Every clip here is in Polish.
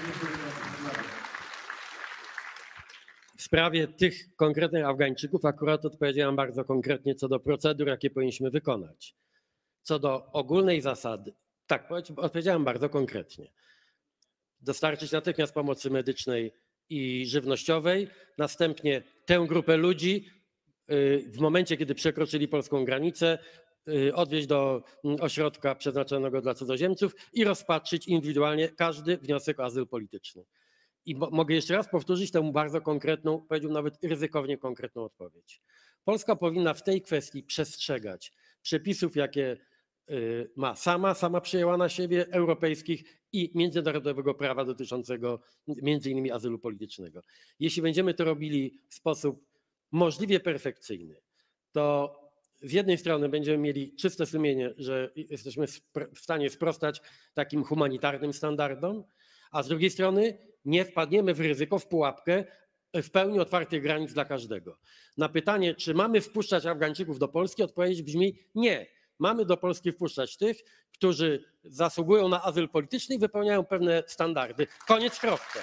W sprawie tych konkretnych Afgańczyków akurat odpowiedziałem bardzo konkretnie co do procedur, jakie powinniśmy wykonać. Co do ogólnej zasady, tak, odpowiedziałem bardzo konkretnie. Dostarczyć natychmiast pomocy medycznej i żywnościowej, następnie tę grupę ludzi w momencie, kiedy przekroczyli polską granicę, odwieźć do ośrodka przeznaczonego dla cudzoziemców i rozpatrzyć indywidualnie każdy wniosek o azyl polityczny. I mogę jeszcze raz powtórzyć tę bardzo konkretną, powiedziałbym nawet ryzykownie konkretną odpowiedź. Polska powinna w tej kwestii przestrzegać przepisów, jakie ma sama przyjęła na siebie, europejskich i międzynarodowego prawa dotyczącego między innymi azylu politycznego. Jeśli będziemy to robili w sposób możliwie perfekcyjny, to z jednej strony będziemy mieli czyste sumienie, że jesteśmy w stanie sprostać takim humanitarnym standardom, a z drugiej strony nie wpadniemy w ryzyko, w pułapkę w pełni otwartych granic dla każdego. Na pytanie, czy mamy wpuszczać Afgańczyków do Polski, odpowiedź brzmi nie. Mamy do Polski wpuszczać tych, którzy zasługują na azyl polityczny i wypełniają pewne standardy. Koniec, kropka.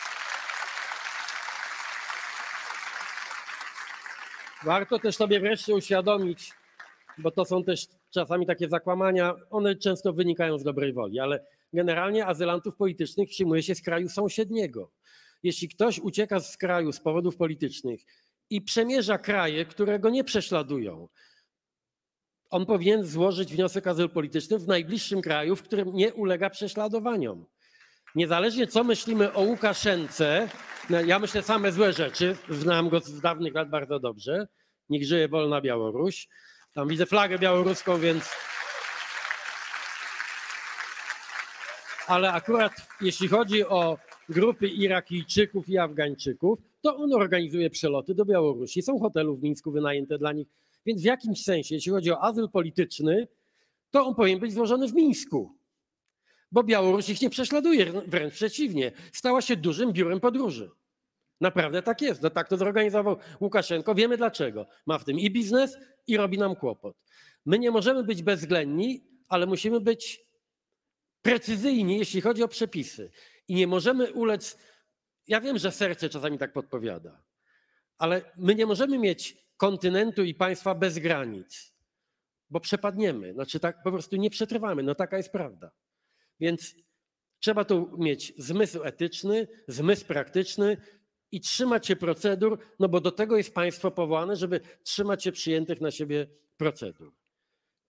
Warto też sobie wreszcie uświadomić, bo to są też czasami takie zakłamania, one często wynikają z dobrej woli, ale generalnie azylantów politycznych przyjmuje się z kraju sąsiedniego. Jeśli ktoś ucieka z kraju z powodów politycznych i przemierza kraje, które go nie prześladują, on powinien złożyć wniosek o azyl polityczny w najbliższym kraju, w którym nie ulega prześladowaniom. Niezależnie co myślimy o Łukaszence, ja myślę same złe rzeczy, znam go z dawnych lat bardzo dobrze, niech żyje wolna Białoruś, tam widzę flagę białoruską, więc... Ale akurat jeśli chodzi o grupy Irakijczyków i Afgańczyków, to on organizuje przeloty do Białorusi, są hotele w Mińsku wynajęte dla nich, więc w jakimś sensie, jeśli chodzi o azyl polityczny, to on powinien być złożony w Mińsku, bo Białoruś ich nie prześladuje, wręcz przeciwnie, stała się dużym biurem podróży. Naprawdę tak jest, no tak to zorganizował Łukaszenko, wiemy dlaczego. Ma w tym i biznes, i robi nam kłopot. My nie możemy być bezwzględni, ale musimy być precyzyjni, jeśli chodzi o przepisy. I nie możemy ulec, ja wiem, że serce czasami tak podpowiada, ale my nie możemy mieć kontynentu i państwa bez granic, bo przepadniemy, znaczy tak po prostu nie przetrwamy, no taka jest prawda. Więc trzeba tu mieć zmysł etyczny, zmysł praktyczny i trzymać się procedur, no bo do tego jest państwo powołane, żeby trzymać się przyjętych na siebie procedur.